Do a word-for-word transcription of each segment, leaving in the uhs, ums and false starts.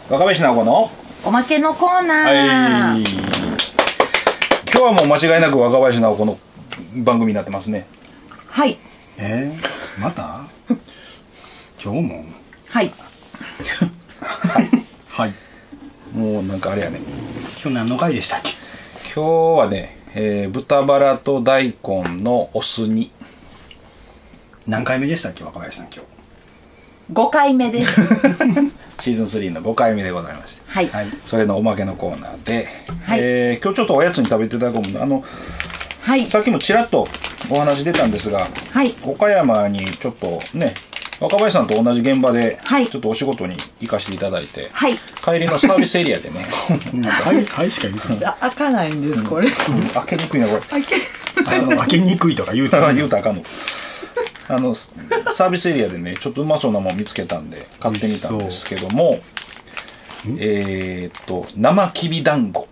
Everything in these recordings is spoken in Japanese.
若林直子のおまけのコーナー、 はい、今日はもう間違いなく若林直子の番組になってますね。 はい。 えー、また今日もはいはいはい。 もうなんかあれやね、 今日何の回でしたっけ？ 今日はね、えー、豚バラと大根のお酢煮。 何回目でしたっけ若林さん今日？ ごかいめですシーズンスリーのごかいめでございまして、 はい、 はい、 それのおまけのコーナーで、 はい、 えー、今日ちょっとおやつに食べていただこうもの、あの、 はい、 さっきもちらっとお話出たんですが、 はい、 岡山にちょっとね、若林さんと同じ現場ではいちょっとお仕事に行かせていただいて、 はい、 帰りのサービスエリアでねはいはいしか言うてない。 開かないんです、これ、うん、 開けにくいなこれ。 開けあの開けにくいとか言うたら言うたらあかんの。あのサービスエリアでねちょっとうまそうなもの見つけたんで買ってみたんですけども、えーっと生きびだんご。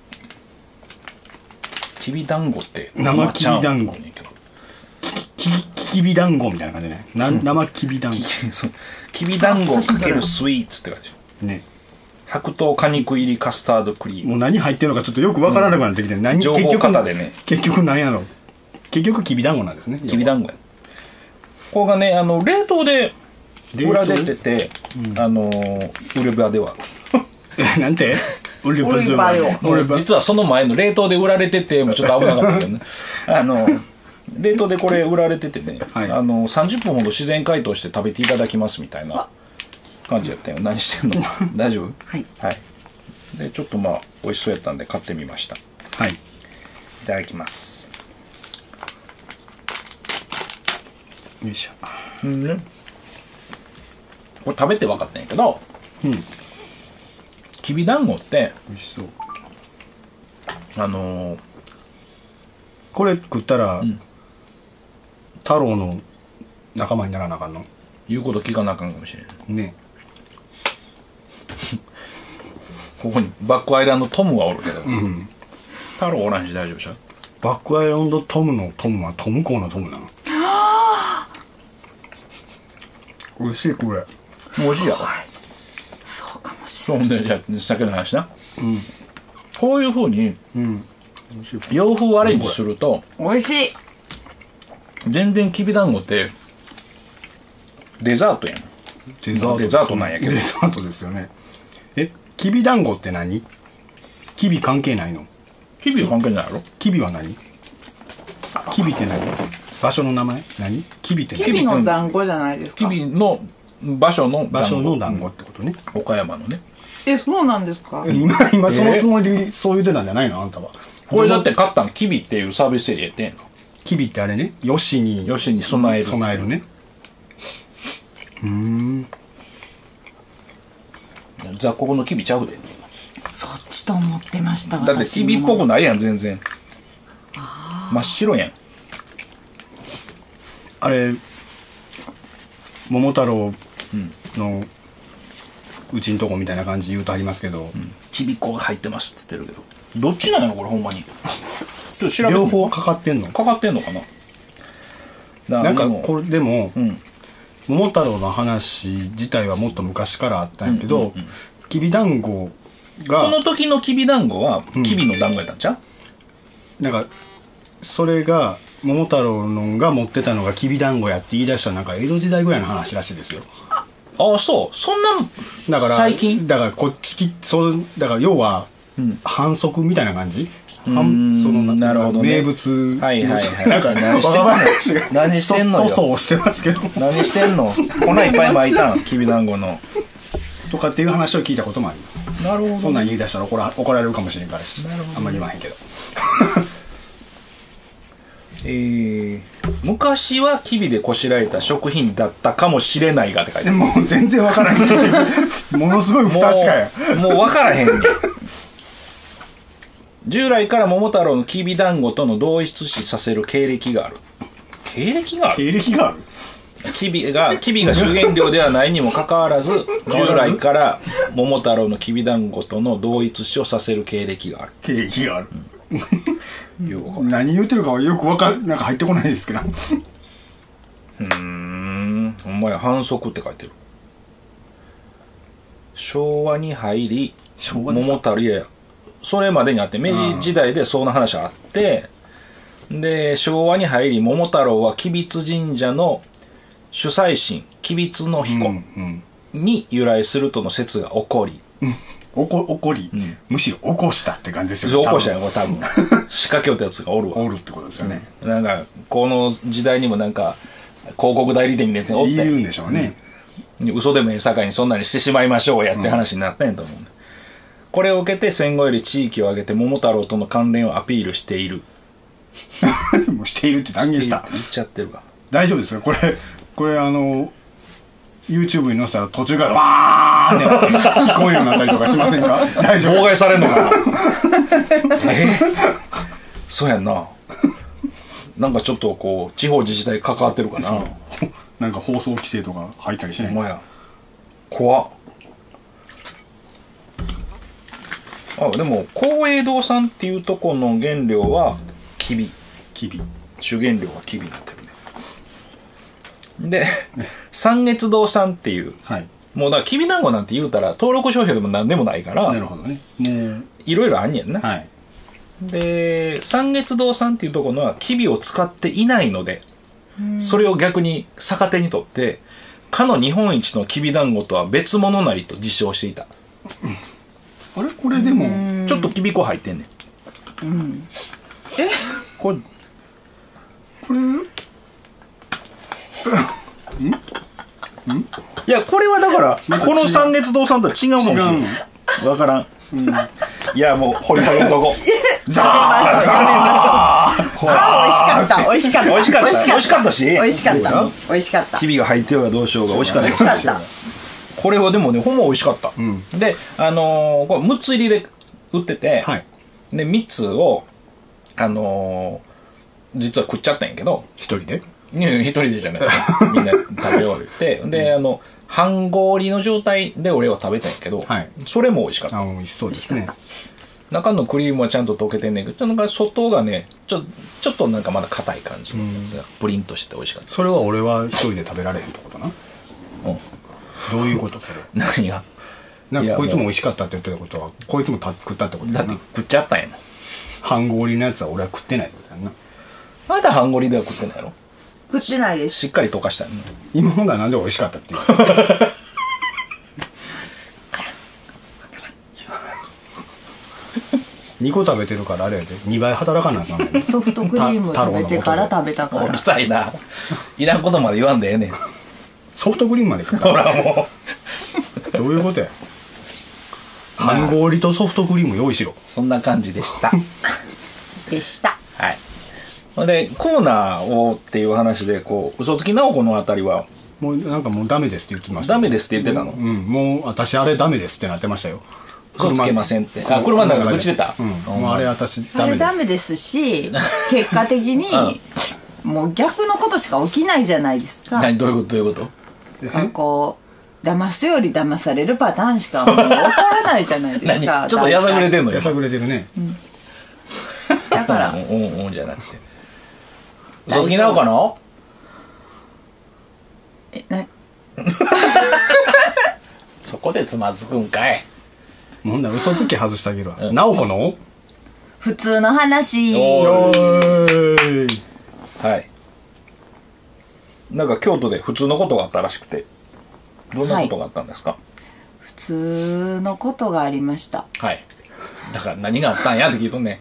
きびだんごって生きびだんご、ききびだんごみたいな感じね。な生きびだんごきびだんごかけるスイーツって感じね。白桃果肉入りカスタードクリーム。 もう何入ってるのかちょっとよくわからなくなってきて、うん、何情報型でね、 結局何やろう、結局きびだんごなんですね。 きびだんごや。ここがね、あの冷凍で売られてて、うん、あの売れ場ではなんて売れ場では実はその前の冷凍で売られててもうちょっと危なかったけどねあの冷凍でこれ売られててね、はい、あのさんじゅっぷんほど自然解凍して食べていただきますみたいな感じやったよ。何してんの大丈夫？ はい、 はい、でちょっとまあ美味しそうやったんで買ってみました。 はい、いただきます。 よいしょ。 うんね、これ食べて分かったんやけど、 うん、 きびだんごって美味しそう。 あのー、 これ食ったら、うん、太郎の仲間にならなあかんの？ 言うこと聞かなあかんかもしれないね。 ここにバックアイランドトムはおるけど、 うん、 太郎おらんし大丈夫でしょ。 バックアイランドトムのトムはトム校のトムなの？美味しい。これ美味しいやろ。 そうかもしれない。 そうで、じゃあ酒の話な、 うん、 こういうふうに、うん、洋風アレンジすると美味しい。 全然きびだんごってデザートやん。 デザート、 デザートなんやけど。 デザートですよね。え、きびだんごって何？きび関係ないの？ きびは関係ないやろ。 きびは何？きびって何？場所の名前？何？きびって何？ きびの団子じゃないですか。 きびの場所の場所の団子ってことね。 岡山のね。 え、そうなんですか？ 今今そのつもりでそう言ってたんじゃないのあんたは。 これだって買ったんきびっていうサービスエリアやってんの。 きびってあれね、よしによしに備える備えるね。うーん。 雑穀のきびちゃうで。 そっちと思ってました。 だってきびっぽくないやん全然。真っ白やん。 あれ桃太郎のうちんとこみたいな感じ言うとありますけど、うん、 ちびっこが入ってますっつってるけど、どっちなんやろこれほんまに。ちょっと調べて。 両方かかってんの？かかかってんのかな。 なんかこれでも、 うん、 桃太郎の話自体はもっと昔からあったんやけど、きびだんごがその時のきびだんごはきびの団子やったんちゃう？ うん、なんかそれが桃太郎のが持ってたのがきびだんごやって言い出したなんか江戸時代ぐらいの話らしいですよ。 ああ、そう。そんなだから最近だからこっちきそだから要は、うん、反則みたいな感じ。半そのなるほど、ね、 名物はいはいはいなんか何してんの何してんのよ。 そうそうしてますけど何してんの。粉いっぱい巻いたんきびだんごのとかっていう話を聞いたこともあります。 なるほど、ね、 そんなん言い出したら怒ら怒られるかもしれんからし、あんまり言わへんけどえー、昔はきびでこしらえた食品だったかもしれないがって書いてある。 もう全然わからへんけどものすごい不確かや。 もう分からへんねん。従来から桃太郎のきびだんごとの同一視させる経歴がある。経歴がある経歴がある。 きびがきびが主原料ではないにもかかわらず従来から桃太郎のきびだんごとの同一視をさせる経歴がある。 経歴がある、 うん、よく何言ってるかはよくわかんなんか入ってこないですけど。 うーん、ほんまや反則って書いてる。 昭和に入り昭和ですか桃太郎いやいやそれまでにあって明治時代でそんな話があって、で昭和に入り桃太郎は吉備神社の主催神吉備の彦うんに由来するとの説が起こり、 うんおこ起こり、 んむしろ起こしたって感じですよ起こしたよ多これ多分仕掛けようってやつがおるわ分おるってことですよね、 なんかこの時代にもなんか広告代理店みたいなやつがおって言うんでしょうね、 嘘でもええさかいにそんなにしてしまいましょうやって話になったんやと思う、ねこれを受けて戦後より地域を挙げて桃太郎との関連をアピールしているもうしているって断言した言っちゃってるわ大丈夫ですよこれこれあの YouTube に載せたら途中からわーって聞こえるようになったりとかしませんか大丈夫妨害されんのかなえそうやんななんかちょっとこう地方自治体関わってるかななんか放送規制とか入ったりしないんですかお前や怖っあでも高栄堂さんっていうとこの原料はきびきび主原料はきびになってるねで三月堂さんっていう、 はいもうだからきびだんごなんて言うたら登録商標でも何でもないからなるほどねもういろいろあんねんな、 はいで三月堂さんっていうところはきびを使っていないのでそれを逆に逆手にとってかの日本一のきびだんごとは別物なりと自称していたあれこれでもちょっときび粉入ってんねん、うん、えこれこれいやこれはだからこの三月堂さんとは違うかもしれない分からん、うん、いやもう掘り下げるとこザーザー美味しかった美味しかった美味しかった美味しかったし美味しかった美味しかったきびが入ってようがどうしようが美味しかった美味しかったこれはでもねほんま美味しかった、 うん、 であのー、これむっつ入りで売ってて、はい、でみっつをあのー、実は食っちゃったんやけど一人でいや一人でじゃないみんな食べよう言ってで、うん、あの半氷の状態で俺は食べたんやけど、はい、それも美味しかった。 あ、美味しそうですね。 中のクリームはちゃんと溶けてんねんけど、なんか外がねちょちょっとなんかまだ硬い感じのやつがプリンとして美味しかった。 それは俺は一人で食べられへんってことな。うん。どういうことそれ？ 何が？ なんかこいつも美味しかったって言ってたことはこいつもた食ったってことだな。だって食っちゃったんやもん。 半氷のやつは俺は食ってないってことやんな。 あなた半氷では食ってないやろ？ 食ってないです。 しっかり溶かしたよね。 今のがなんで美味しかったっていう。にこ食べてるからあれやでにばい働かなあかんねん。 ソフトクリームを食べてから食べたから。 うるさいな。いらんことまで言わんでええねん。 ソフトクリームまで食った。 ほらもう。どういうことや。半氷とソフトクリーム用意しろ。 そんな感じでした。 でした。 はい。でコーナーをっていう話でこう嘘つき直子のあたりはもうなんかもうダメですって言ってました。 ダメですって言ってたの。 うん、もう私あれダメですってなってましたよ。 嘘つけませんって。あ、車の中で愚痴出た。 うん。もうあれ私ダメです。あれダメですし、結果的にもう逆のことしか起きないじゃないですか。 何どういうことどういうこと？ こう騙すより騙されるパターンしかもう分からないじゃないですか。 ちょっとやさぐれてんのよ。 やさぐれてるね。 うん、だからうんうんうんじゃなくて。嘘つき直子の？ え、なそこでつまずくんかい。 もんな嘘つき外してあげるわ。うん、直子の？ 普通の話。 おーい。 はい。なんか京都で普通のことがあったらしくて、どんなことがあったんですか？はい、 普通のことがありました。 はい。だから何があったんやって聞いとんねん。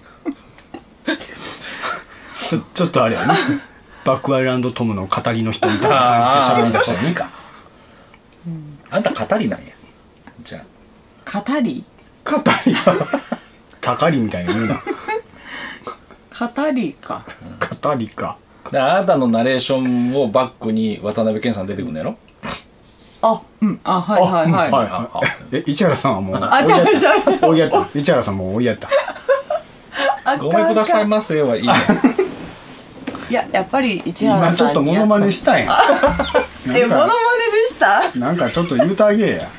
ちょ, ちょっとあれやね。バックアイランドトムの語りの人みたいな感じで喋り出したよね。 うん、 あんた語りなんや。じゃあ。語り？ 語り。たかりみたいな言うな。 語りか。 語りか。 あなたのナレーションをバックに渡辺謙さん出てくるんやろ？ あ、うん、あ、はいはいはい。はいはい、え、市原さんはもうあ、じゃあじゃあ追いやった。市原さんも追いやった。 ごめんくださいませはいいね。 いや、やっぱり市原さんに今ちょっとモノマネしたんや。 え、モノマネでした？ なんかちょっと言うてあげや。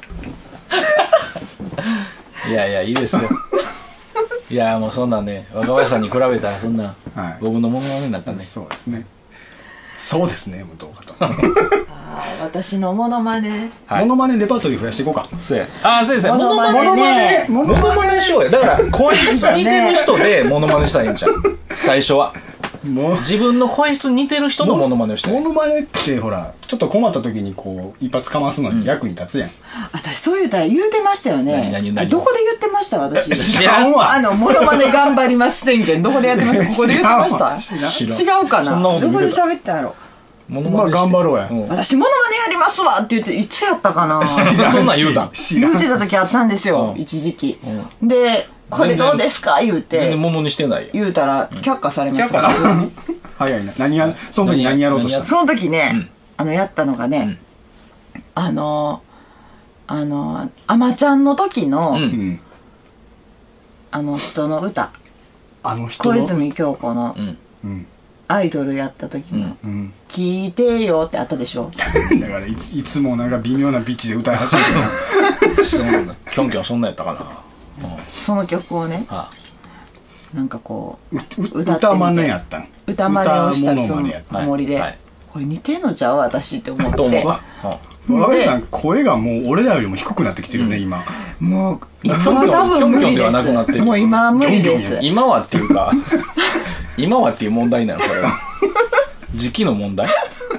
いやいやいいですよ。いやもうそんなね若林さんに比べたらそんな、はい、僕のモノマネになったね。 そうですね。 そうですねもうどうかとあ私のモノマネモノマネレパートリー増やしていこうか。 そうやあそうですねモノマモノマネネねモモノマネしようやだから声質似てる人でモノマネしたらいいんじゃん最初はもう自分の声質似てる人のモノマネをしたらいいモノマネってほらちょっと困った時にこう一発かますのに役に立つやん、 私そういうたら言うてましたよね。 何何何どこで言ってました私知らんわあのモノマネ頑張ります宣言どこでやってましたここで言ってました知らん違うかそんなこと言うてたなどこで喋ったんやろモノまあマネして頑張ろうや、 ん私モノマネやりますわって言っていつやったかなそんなん言うたん知らん言うてた時あったんですよ、 うん一時期、でこれどうですか言うて全然モノにしてないよ言うたら却下されました、 却下され早いな何やその時何やろうとしたその時ね、あのやったのがね、あのあのあまちゃんの時の、 うんうんあの人の歌あの人の小泉京子のうんうんアイドルやった時のうん 「聞いてよ」ってあったでしょだからいついつもなんか微妙なピッチで歌い始めてそんなキョンキョンそんなんやったかなその曲をねあなんかこうるう歌ってみて歌真似やったん歌真似をしたつ歌モノマネやったもりで、 はいはいこれ似てんのちゃう私って思ってと思うわうん若林さん声がもう俺らよりも低くなってきてるよね、今もう今キョンキョンは多分無理キョンキョンではなくなってるですもう今は無理ですキョンキョン今はっていうか今はっていう問題なのこれは時期の問題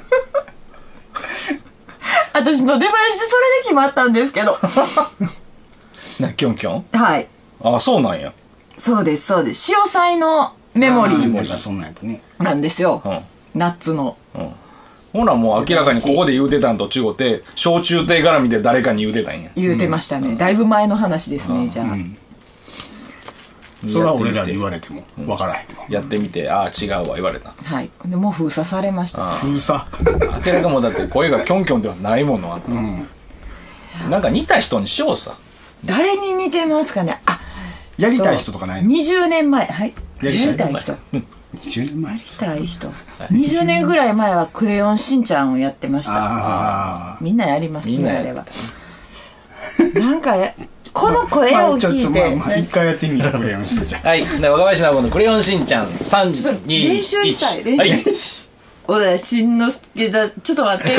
私の出囃子それで決まったんですけどなキョンキョンはいあそうなんやそうですそうです潮騒のメモリーメモリーがそんなんやったねなんですよ、 うんナッツのうんほらもう明らかにここで言うてたんと違うて小中帝絡みで誰かに言うてたんや言うてましたね、だいぶ前の話ですね、じゃあ、 それは俺らで言われても分からへんわやってみてああ違うわ言われたはいでもう封鎖されました封鎖明らかもうだって声がキョンキョンではないものあんたうんなんか似た人にしようさ誰に似てますかねあやりたい人とかないのにじゅうねんまえはいやりたいやりたい人やにじゅうねんまえりたい人にじゅうねんぐらい前はクレヨンしんちゃんをやってましたあみんなやりますみんなやねあれはなんかやこの声あをちょっとま聞いてあまあ一回やってみてくれよしてじゃんはいで若林直子のクレヨンしんちゃんさんにいち練習したい練習はいおだしんのすけだちょっと待って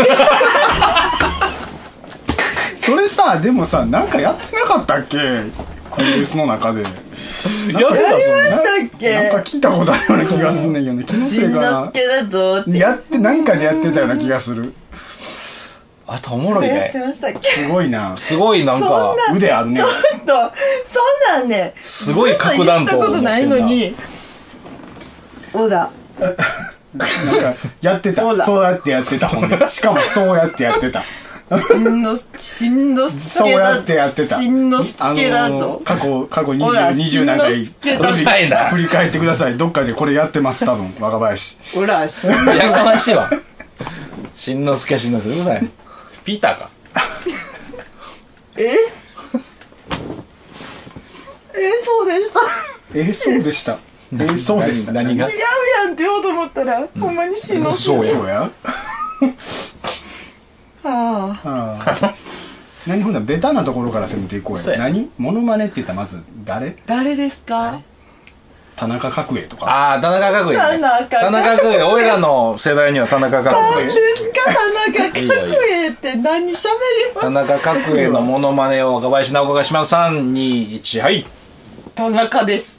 それさでもさなんかやってなかったっけコンテストの中でやってたやりましたっなんけか聞いたことあるような気がすんねんけどね気のしせいかんのすけだぞってなやってなんかでやってたような気がするあとおもろいやってねましたっけすごいなすごいなんかそんな腕あるねちょっとそんなんねすごい核弾頭ずっと言ったことないのにおだなんかやってたほらそうやってやってたほんでしかもそうやってやってたしんのしんのすけだそうやってやってたしんのすけだあのぞー過去過去ほら 20何回しんのすけだうるさいな振り返ってくださいどっかでこれやってます多分若林ほらしやかましいわしんのすけしんのすけうるさいピーターかええそうでしたえー、そうでしたえー、そうでした何が違うやんって言おうと思ったら、ほんまにしんのすけそうやそうやはあああ何ほんならベタなところから攻めていこうそうやや何モノマネって言ったらまず誰誰ですか田中角栄とかああ田中角栄ね田中角栄田中角栄俺らの世代には田中角栄何ですか田中角栄って何喋ります田中角栄のモノマネを若林直子がしますさんにいちはい田中です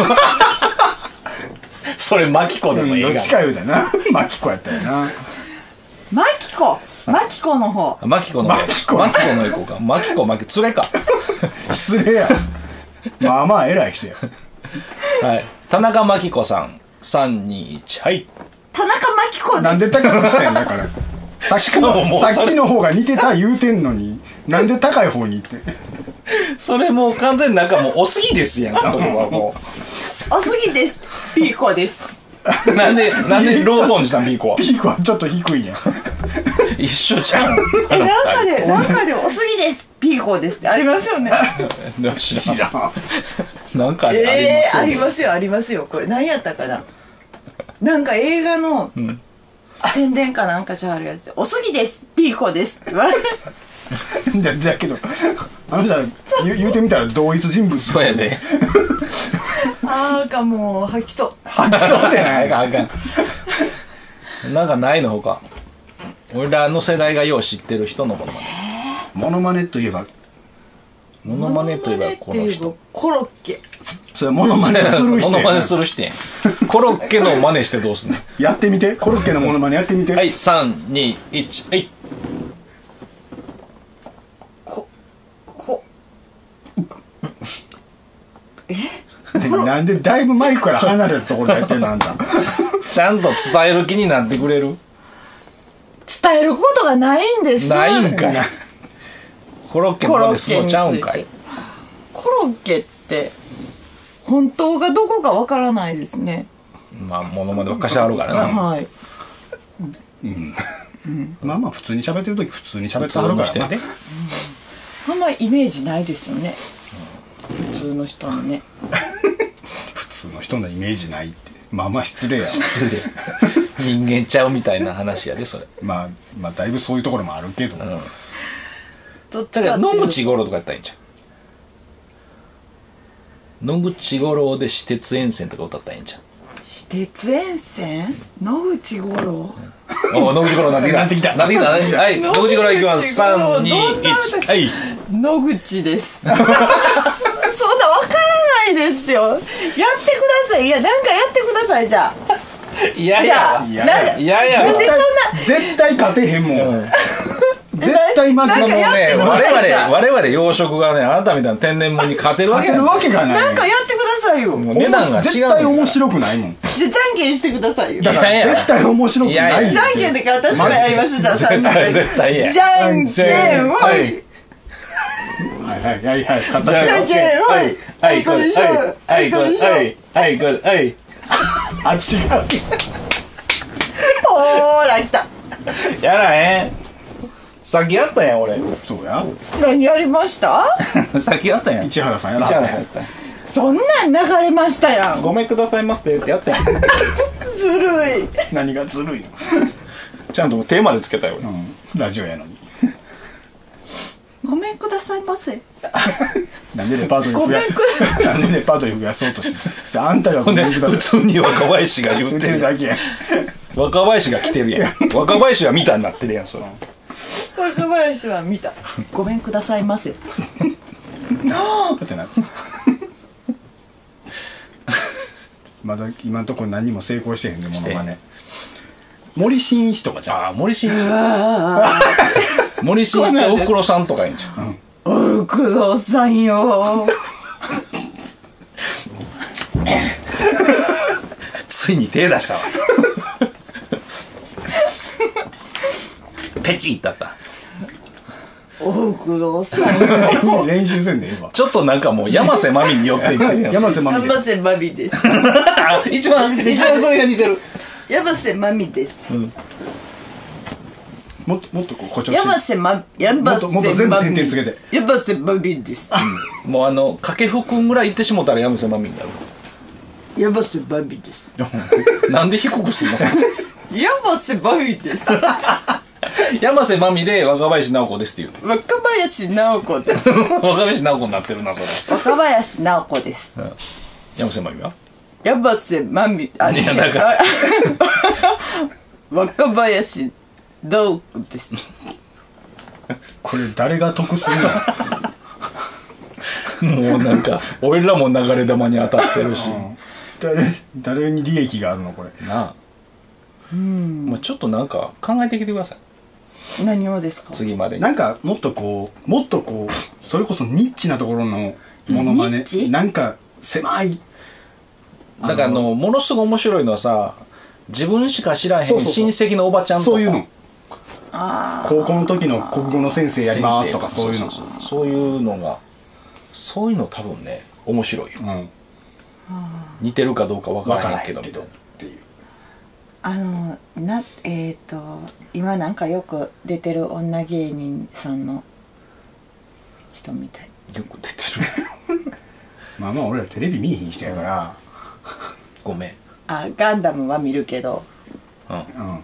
それマキコでもいいがどっちか言うたなマキコやったよなマキコマキコの方マキコの方マキコマキコのいこうかマキコマキ連れか失礼やまあまあ偉い人やはい田中真紀子さんさんにいちはい田中真紀子ですなんで高くしたんやだからさっきかももうのさっきの方が似てた言うてんのになんで高い方に行ってそれもう完全になんかもうおすぎですやんかそれはもおすぎですピーコですうなんでなんでロートーンにしたんピーコはピークはちょっと低いやん一緒じゃんえなんかでなんかでおすぎですピーコですってありますよね知らん知らんなんかありえー、ありまますよありますよこれ何やったかななんか映画の宣伝かなんかじゃあるやつでおすぎですピーコですって言われるだだけどあの人は言う言うてみたら同一人物すそうやであーかもう吐きそう吐きそうってないあかんあかんなんかないのほか。俺らの世代がよう知ってる人のモノマネ。 モノマネといえばモノマネといえばこの人。 コロッケ。 それモノマネする人モノマネする人やん。コロッケの真似してどうすんの。 やってみて。コロッケのモノマネやってみて。 はい、さん、に、いち、はい。 ここなんでだいぶマイクから離れたところでやってんのあんた。 ちゃんと伝える気になってくれる。 伝えることがないんです。 ないんかい。コロッケの真似するのちゃうんかい。 コロッケって本当がどこかわからないですね。 まあモノマネばっかしあるからな。 はい。 うんうん、まあまあ普通に喋ってる時普通に喋ってはるからな、ね、 うん、あんまりイメージないですよね、うん、普通の人のね普通の人のイメージないってまあまあ失礼や失礼人間ちゃうみたいな話やでそれ。 まあまあだいぶそういうところもあるけど、うん、 どっちだから野口五郎とかやったらいいんじゃん。野口五郎で私鉄沿線とか歌ったらいいんじゃん。 私鉄沿線野口五郎、 うん、お野口五郎なってきたなってきたなってきた。はい野口五郎いきます。さんにいちはい野口ですそんなわからないですよ。やってください。いやなんかやってください。じゃあいやいやいやいやいやなんでそんな絶対勝てへんもん、うん絶対マジでもうね我々我々養殖がねあなたみたいな天然物に勝てるわけがない。 なんかやってくださいよ。 もう値段が違う。 絶対面白くないもん。 じゃあじゃんけんしてくださいよ。 だから絶対面白くない。 じゃんけんで私がやりましょう。じゃあ絶対絶対や。 じゃんけんはいはいはいはいはい。じゃんけんはいはいこれでしょはいこれでしょはいこれはいあ違う。 ほーら来た。 やらへん。さっきやったやん俺。 そうや。 何やりました？ さっきやったやん。 市原さんやらはったやん。 そんなん流れましたやん。 ごめんくださいませってやったやん。 ずるい。 何がずるいの？ ちゃんとテーマでつけたよ俺。 うん、ラジオやのに。 ごめんくださいませ。 なんでレパートリー増やなんでレパートリー増やそうとして。あんたがごめんください。 普通に若林が言ってるだけやん。 若林が来てるやん。若林は見たになってるやんそれ。 若林は見た。ごめんくださいませ。 だってな。まだ今のところ何にも成功してへんねものまね。森進一とかじゃん。 ああ森進一。森進一と大黒さんとかいいんじゃん。 大黒さんよ。 ついに手出したわ。ペチッだった。 大黒さん練習せんでええわ。 ちょっとなんかもう山瀬まみに寄っていってる。 山瀬まみです。 山瀬まみです。 一番一番それが似てる。 山瀬まみです。うん、 もっともっとこう誇張して。 山瀬ま山瀬もっと全部点々つけて。 山瀬まみです。 うん、もうあの掛布くんぐらい言ってしもたら山瀬まみになる。 山瀬まみです。 なんで低くすんの？ 山瀬まみです。 山瀬まみで若林直子ですって言う。 若林直子です。 若林直子になってるなそれ。 若林直子です。うん、 山瀬まみは？ 山瀬まみあいやだから若林直子です。 これ誰が得するの？もうなんか俺らも流れ玉に当たってるし、うん、 誰誰に利益があるのこれなあ。うん、まあちょっとなんか考えてきてください。 何をですか？ 次までになんかもっとこうもっとこうそれこそニッチなところのモノマネ、うん、なんか狭い。 だからあのものすごい面白いのはさ、自分しか知らへん親戚のおばちゃんとか、 そういうの高校の時の国語の先生やりますとかそういうのそういうのがそういうの多分ね面白いよ、うん、似てるかどうか分からへんけどみたいなっていう。 あのなえっ、ー、と今なんかよく出てる女芸人さんの人みたい。 よく出てる。 まあまあ俺らテレビ見えへん人やから、 ごめん。 あガンダムは見るけど。 うん。うん。あ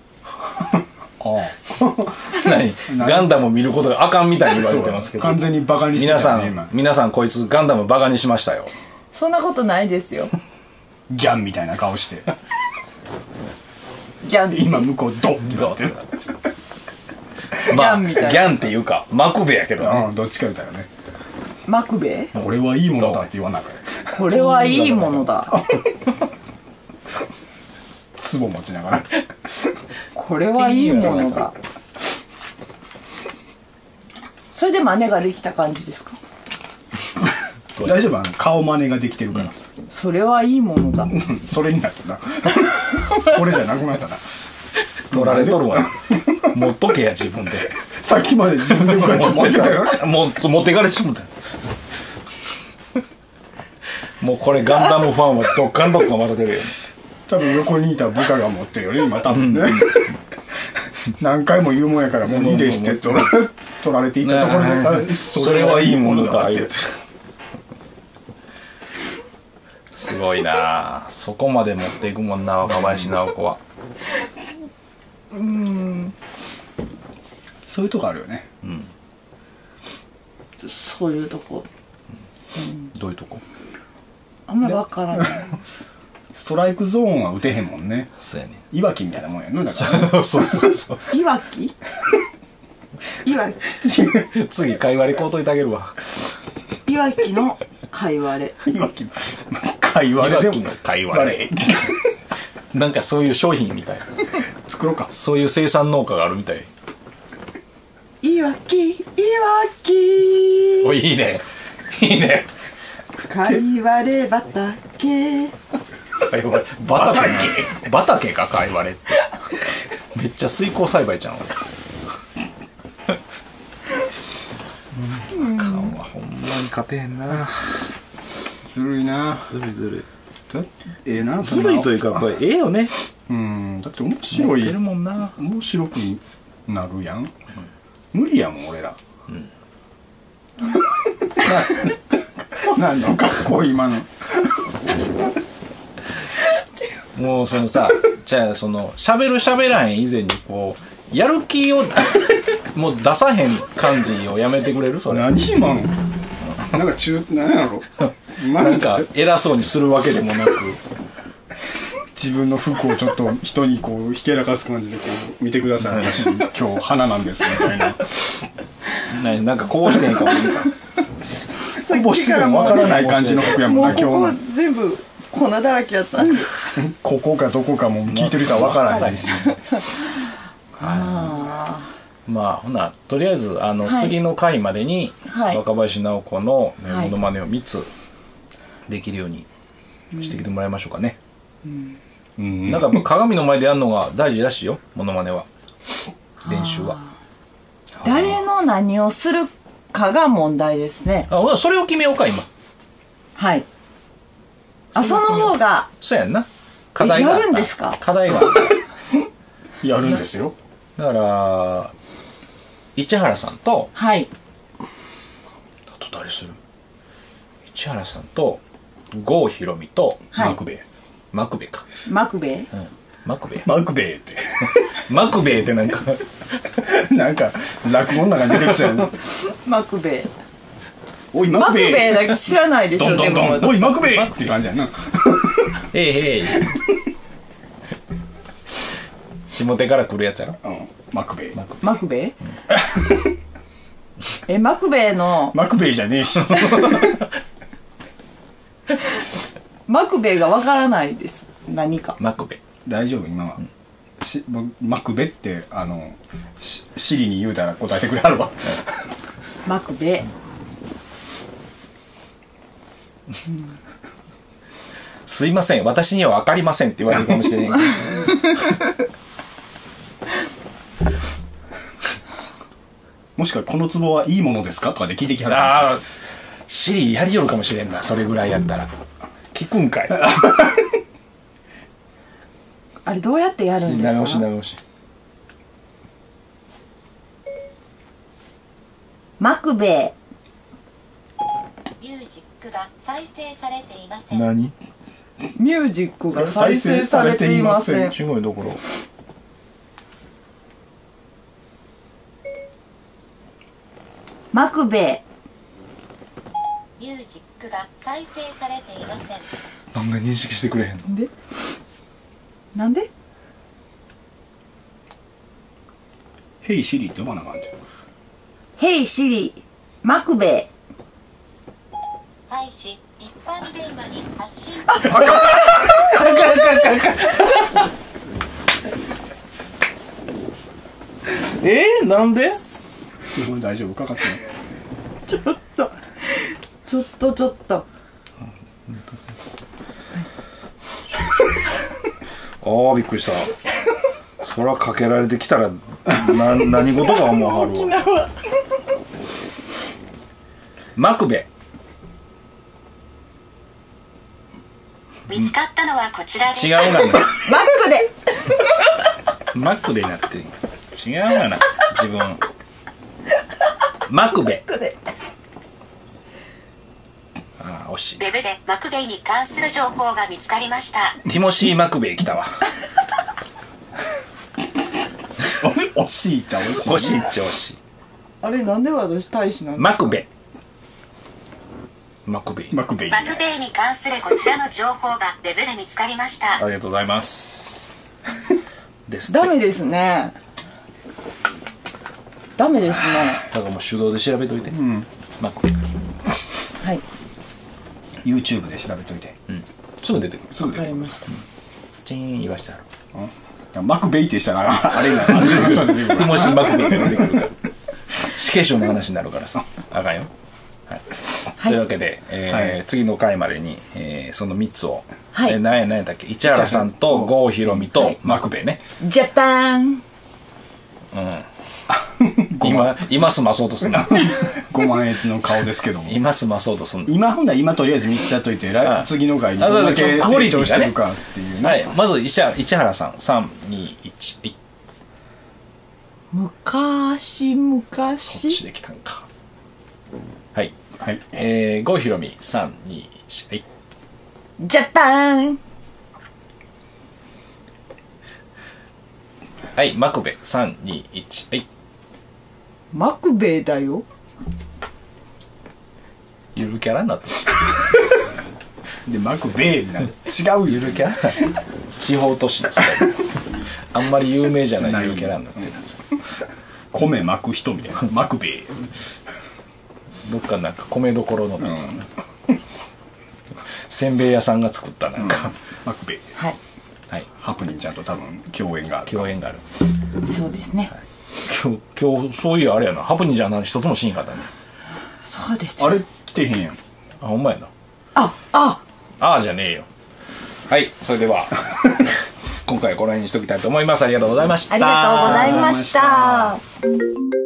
何ガンダム見ることがあかんみたいに言われてますけど。 完全にバカにしてたね。 皆さん皆さんこいつガンダムバカにしましたよ。 そんなことないですよ。 ギャンみたいな顔して。 ギギャン今向こうドンってなってる。 まあギギャンみたいなャンっていうかマクベやけどね。 うんどっちか言ったらね。 マクベこれはいいものだって言わなきゃ。 これはいいものだ。 壺持ちながら。 これはいいものだ。それで真似ができた感じですか？ 大丈夫、あの顔真似ができてるから。 それはいいものだ。 それになったな。これじゃなくなったな。 取られとるわ。持っとけや自分で。 さっきまで自分でこうやって持ってたよ。 もう持っていかれてしまった。もうこれガンダムファンはどっかんどっかんまた出るよね。 多分横にいた部下が持ってるよね今多分ね。何回も言うもんやからもういいですって取ら取られていったところで、 それはいいものだ言うて。すごいなあ、そこまで持っていくもんな若林直子は。 うーん、 そういうとこあるよね。 そういうとこどういうとこ？ あんま分からない。 ストライクゾーンは打てへんもんね。 そうやね。 いわきみたいなもんやのだから。 そうそうそうそう。 いわきいわ次貝割り買うといてあげるわ。 きいわきの貝割れ。 いわきの貝割れでもいわきの貝割れ。なんかそういう商品みたいな。 作ろうか。 そういう生産農家があるみたい。 いわきいわきおいいね。いいね。 貝割れ畑。 貝割れ畑畑か貝割れって。めっちゃ水耕栽培ちゃん。あかんわ、ほんまに勝てへんな。 ずるいな。 ずるいずるい。 だええな。 ずるいというかやっぱりええよね。 うんだって面白い持ってるもんな。 面白くなるやん。無理やもん俺ら。ななんのかっこいい今の。 もうそのさ、じゃあその喋る喋らへん以前にこうやる気をもう出さへん感じをやめてくれる？それ何今の。なんか中何やろ。 なんか偉そうにするわけでもなく、 自分の服をちょっと人にこうひけらかす感じでこう見てください。私今日花なんですみたいな。 ななんかこうしてへんかもいいか。 こぼしてもわからない感じの服やもんなもうここ今日の。 全部粉だらけやったんで。 ここかどこかも聞いてる人はわからないし。 まあほなとりあえずあの、 はい次の回までに、 はい、 若林直子のモはいノマネをみっつできるようにしてきてもらいましょうかね。 うんなんかやっぱ鏡の前でやるのが大事らしいよ、モノマネは。練習は。 誰の何をするかが問題ですね。 あ、ほなそれを決めようか今。 はい。あ、その方がそうやんな。課題があった。 やるんですか？ 課題があった。 やるんですよ。 だから市原さんと、 はい。 あと誰する？市原さんと郷ひろみと、 はいマクベイ。 マクベか。 マクベイ。 うん、マクベ。 マクベイってマクベってなんかなんか落語の中に出てきたよね。 マクベイ。 おいママククベイ。 ベイだけ知らないでしょ。 ドンドンドン。 でもおいマクベイって感じやな。 へいへい。下手から来るやつやろ。 うんマクベイ。 マクベイ。え、マクベイのマクベイじゃねえし。 マクベイがわからないです。何か。 マクベ。 大丈夫今は。しマクベってあのしシリに言うたら答えてくれはるわ。 マクベイ。 すいません、私には分かりませんって言われるかもしれない。 もしくはこの壺はいいものですかとかで聞いてきはるかもしれない。 ああ、シリやりよるかもしれんな、それぐらいやったら。聞くんかい。 あれどうやってやるんですか？ 長押し長押し。 マクベミュージックが再生されていません。 何？ イ。ミュージックが再生されていません。 すごいところ。 マクベミュージックが再生されていません。 なんで認識してくれへんの？ イ。でなんでヘイシリって呼ばなあかんじゃん。 ヘイシリマクベ廃止一般電話に発信。 えー、なんで？ これ大丈夫かかってない。 ちょっとちょっとちょっとああびっくりした。そらかけられてきたらな何事か思わはるわ。マクベ。 見つかったのはこちらです。 違うがな。 マックでマックでなってる。違うがな。自分。マクベ。ああ惜しい。 ウェブでマクベイに関する情報が見つかりました。 ティモシー・マクベイ来たわ。 惜しいっちゃ惜しい。 惜しいっちゃ惜しい。 あれなんで私大使なんですか？ マクベ。マクベイ。 マクベイ。 マクベイに関するこちらの情報がウェブで見つかりました。 ありがとうございます。ですって。 ダメですね。ダメですね。 だからもう手動で調べといて。 うん。 マクベイ。 はい。 YouTube で調べといて。 うん。すぐ出てくる。 すぐわかりました。 チーン言わしてある。 マクベイってしたらあれがあれが出てくる。 ティモシー・マクベイが出てくるから死刑囚の話になるからさあかんよ、はいはい、というわけで、えーはい、次の回までに、えー、そのみっつを、はいえー、何や何やったっけ市原さんと郷ひろみとマクベイね。 ジャパン。 うん今今すまそうとすんなごまんえつの顔ですけども今すまそうとすんな。 今ほんなら今とりあえず見つけといて次の回にどれだけ成長してるかっていうね。 はい、まず市原、市原さんさんにいちはい。 昔昔こっちできたんか。はいはい。 えー、郷ひろみさんにいちはい。 ジャパン。 はいマクベイさんにいちはい。 マクベイだよ。 ゆるキャラになってる。 でマクベイになる。違うゆるキャラ地方都市のあんまり有名じゃないゆるキャラになってる。 米巻く人みたいなマクベイ。 どっかなんか米どころのなんか、うん、せんべい屋さんが作ったなんか、うん、 マクベイ。 はいはい。 ハプニンちゃんと多分共演がある。 共演がある。 そうですね。 はい、今日今日そういうあれやなハプニンじゃな一つもシーンがあったね。 そうですあれ来てへんやん。 あほんまやな。 ああああじゃねえよ。はいそれでは今回はこの辺にしときたいと思います。ありがとうございました。 ありがとうございました。